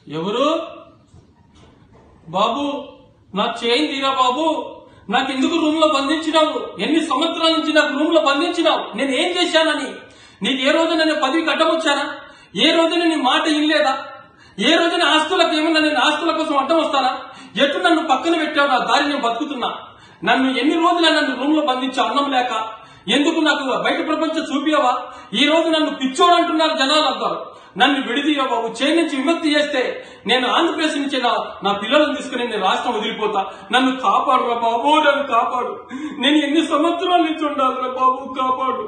ఎవరు బాబు? నా చేయి తీరా బాబు. నాకెందుకు రూమ్ లో బంధించినావు? ఎన్ని సంవత్సరాల నుంచి నాకు రూమ్ లో బంధించినావు? నేను ఏం చేశానని? నీకు ఏ రోజు నేను పదవికి అడ్డమొచ్చానా? ఏ రోజున నీ మాట ఇనలేదా? ఏ రోజున ఆస్తులకు ఏమన్నా నేను ఆస్తుల కోసం అడ్డం వస్తానా? ఎటు నన్ను పక్కన పెట్టావు? నా దారి నేను బతుకుతున్నా. నన్ను ఎన్ని రోజులు నన్ను రూమ్ లో బంధించా అన్నం లేక? ఎందుకు నాకు బయట ప్రపంచం చూపియవా? ఈ రోజు నన్ను పిచ్చోడు అంటున్నారు జనాలు అంటారు. నన్ను విడిదియో బాబు. చేయి నుంచి విముక్తి చేస్తే నేను ఆంధ్రప్రదేశ్ నుంచి నా పిల్లలను తీసుకుని నేను రాష్ట్రం వదిలిపోతా. నన్ను కాపాడురా బాబు, నన్ను కాపాడు. నేను ఎన్ని సంవత్సరాల నుంచి ఉండాలిరా బాబు, కాపాడు.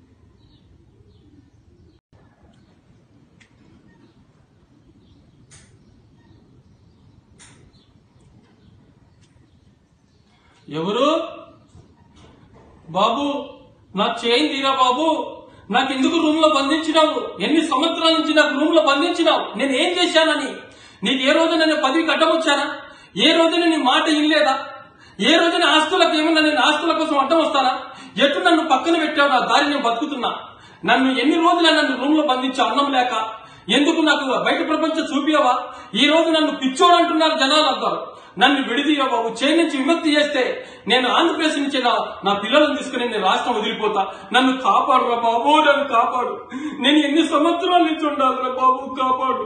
ఎవరు బాబు? నా చేయి తీరా బాబు. నాకెందుకు రూమ్ లో బంధించినావు? ఎన్ని సంవత్సరాల నుంచి నాకు రూమ్ లో బంధించినావు? నేను ఏం చేశానని? నీకు ఏ రోజున నేను పదవికి అడ్డమొచ్చానా? ఏ రోజున నీ మాట ఇనలేదా? ఏ రోజున ఆస్తులకు ఏమన్నా నేను ఆస్తుల కోసం అడ్డం వస్తానా? ఎటు నన్ను పక్కన పెట్టావు? నా దారి నేను బతుకుతున్నా. నన్ను ఎన్ని రోజులు నన్ను రూమ్ లో బంధించా అన్నం లేక? ఎందుకు నాకు బయట ప్రపంచం చూపియవా? ఈ రోజు నన్ను పిచ్చోడు అంటున్నారు జనాలు అంటారు. నన్ను విడిదియో బాబు. చేయి నుంచి విముక్తి చేస్తే నేను ఆంధ్రప్రదేశ్ నుంచి నా పిల్లలను తీసుకుని నేను రాష్ట్రం వదిలిపోతా. నన్ను కాపాడురా బాబు, నన్ను కాపాడు. నేను ఎన్ని సంవత్సరాల నుంచి ఉండాలిరా బాబు, కాపాడు.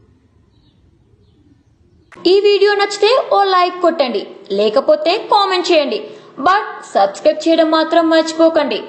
ఈ వీడియో నచ్చితే ఓ లైక్ కొట్టండి, లేకపోతే కామెంట్ చేయండి. బట్ సబ్స్క్రైబ్ చేయడం మాత్రం మర్చిపోకండి.